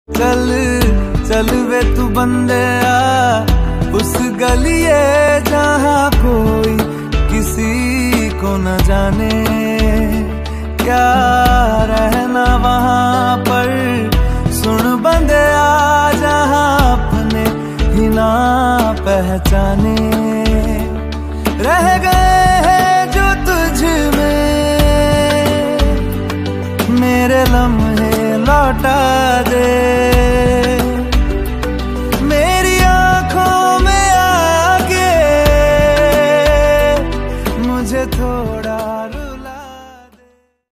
चल चल वे तू बंदे उस गलिए जहाँ कोई किसी को न जाने, क्या रहना वहाँ पर सुन बंदे जहाँ अपने ही ना पहचाने। रह गए हैं जो तुझ में मेरे लम्हे लौटा दे।